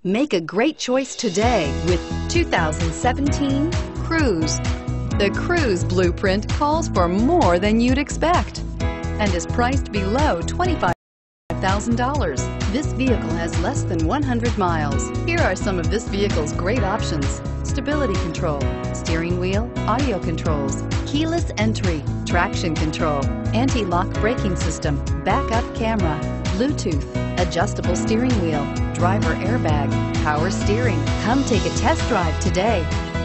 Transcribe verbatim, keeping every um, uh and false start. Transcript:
Make a great choice today with two thousand seventeen Cruze. The Cruze blueprint calls for more than you'd expect and is priced below twenty-five thousand dollars. This vehicle has less than one hundred miles. Here are some of this vehicle's great options: stability control, steering wheel audio controls, keyless entry, traction control, anti-lock braking system, backup camera, Bluetooth, adjustable steering wheel, driver airbag, power steering. Come take a test drive today.